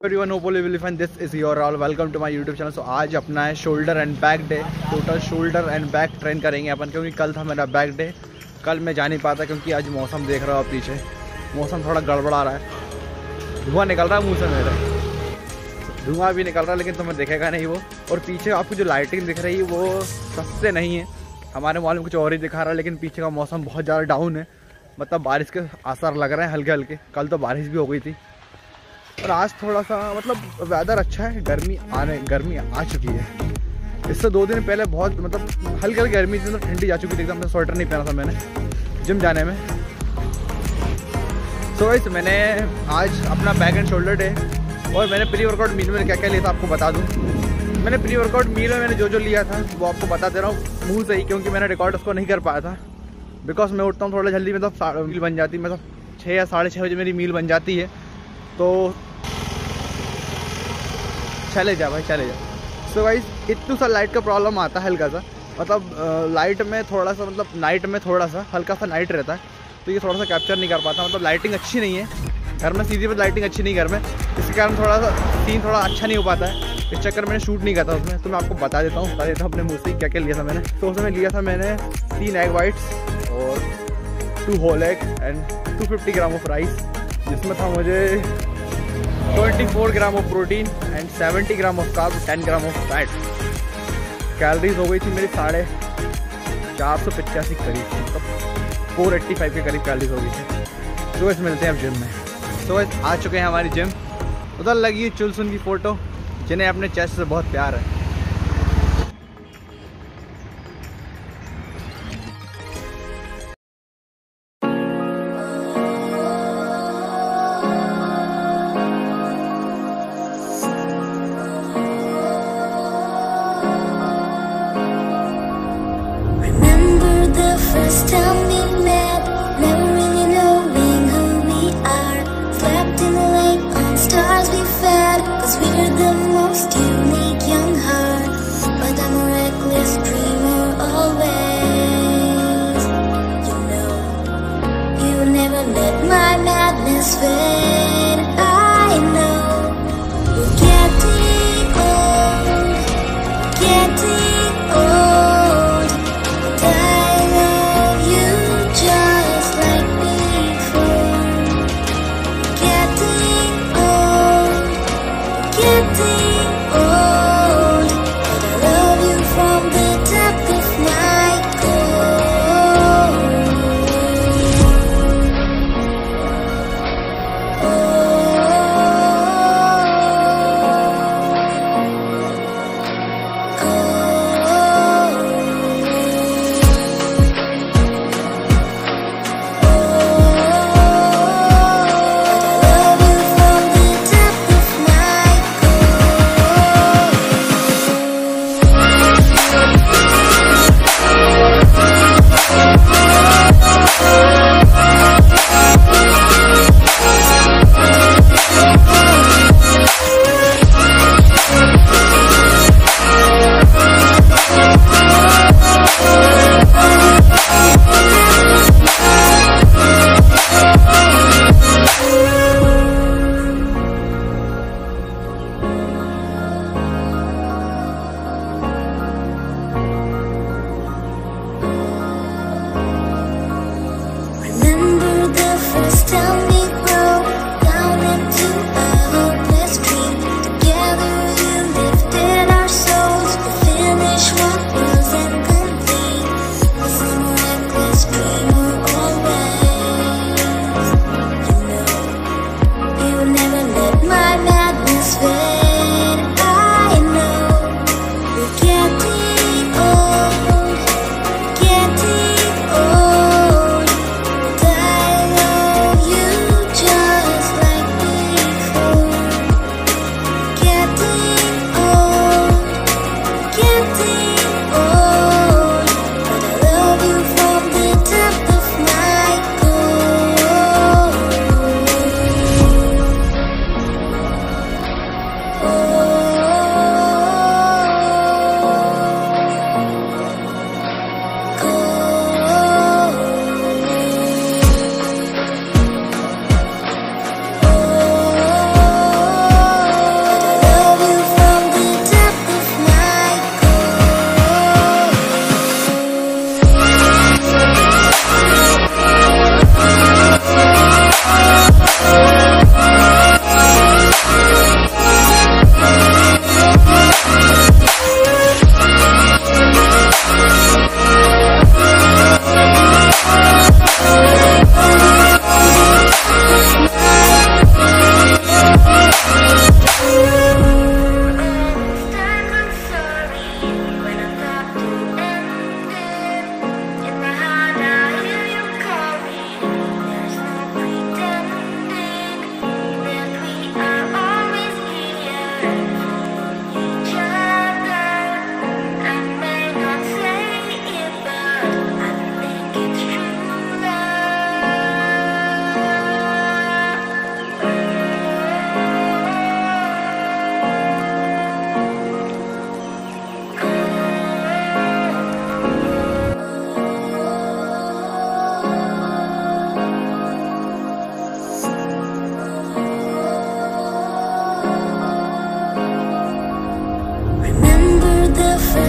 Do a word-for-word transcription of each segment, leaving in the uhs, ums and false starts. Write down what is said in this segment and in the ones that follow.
everyone, hope all will be fine. This is your Rahul. Welcome to my YouTube channel. So आज अपना है shoulder and back day. Total shoulder and back train करेंगे अपन, क्योंकि कल था मेरा बैक डे. कल मैं जा नहीं पाता क्योंकि आज मौसम देख रहा हूँ आप पीछे, मौसम थोड़ा गड़बड़ा रहा है. धुआं निकल रहा है मुँह से मेरे, धुआं भी निकल रहा है लेकिन तुम्हें दिखेगा नहीं वो. और पीछे आपको जो लाइटिंग दिख रही है वो सबसे नहीं है, हमारे मॉल में कुछ और ही दिखा रहा है. लेकिन पीछे का मौसम बहुत ज़्यादा डाउन है, मतलब बारिश के आसार लग रहे हैं हल्के हल्के. कल तो बारिश भी हो गई थी और आज थोड़ा सा मतलब वेदर अच्छा है. गर्मी आने गर्मी आ चुकी है. इससे दो दिन पहले बहुत मतलब हल्की हल्की गर्मी थी, मतलब ठंडी जा चुकी थी एकदम. स्वेटर नहीं पहना था मैंने जिम जाने में. सो गाइस मैंने आज अपना बैक एंड शोल्डर डे और मैंने प्री वर्कआउट मील में क्या क्या लिया था आपको बता दूँ. मैंने प्री वर्कआउट मील में मैंने जो जो लिया था वो आपको बता दे रहा हूँ मुँह से ही, क्योंकि मैंने रिकॉर्ड उसको नहीं कर पाया था. बिकॉज मैं उठता हूँ थोड़ा जल्दी, मतलब मील बन जाती, मतलब छः या साढ़े छः बजे मेरी मील बन जाती है. तो चले जा भाई चले जा. सो गाइस इतना सा लाइट का प्रॉब्लम आता है हल्का सा, मतलब लाइट में थोड़ा सा, मतलब नाइट में थोड़ा सा हल्का सा नाइट रहता है, तो ये थोड़ा सा कैप्चर नहीं कर पाता. मतलब लाइटिंग अच्छी नहीं है घर में, सीधी पर लाइटिंग अच्छी नहीं घर में, इसके कारण थोड़ा सा सीन थोड़ा अच्छा नहीं हो पाता है. इस चक्कर मैंने शूट नहीं करता उसमें. तो मैं आपको बता देता हूँ बता देता हूँ अपने मुँह से क्या क्या लिया था मैंने. तो उसमें लिया था मैंने तीन एग वाइट्स और two whole egg and two fifty gram of rice, जिसमें था मुझे चौबीस ग्राम ऑफ प्रोटीन एंड सत्तर ग्राम ऑफ कार्ब, दस ग्राम ऑफ फैट. कैलोरीज हो गई थी मेरी साढ़े चार सौ पचासी करीब, मतलब फोर एट्टी फाइव के करीब कैलोरीज हो गई थी. तो वैसे मिलते हैं अब जिम में. तो वैसे आ चुके हैं हमारी जिम. उधर लगी है चुलसुन की फ़ोटो, जिन्हें अपने चेस्ट से बहुत प्यार है. First time we met, never really knowing who we are. Slept in the lake on stars we fed, cause we were the most unique young heart. But I'm a reckless dreamer always. You know, you never let my madness fade. I know we're getting old, getting old. But I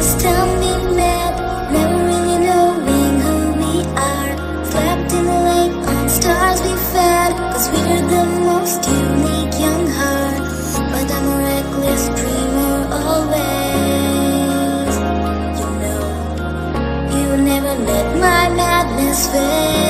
just tell me mad, never really knowing who we are. Slept in the lake on stars we fed, cause we're the most unique young heart. But I'm a reckless dreamer always. You know, you never let my madness fade.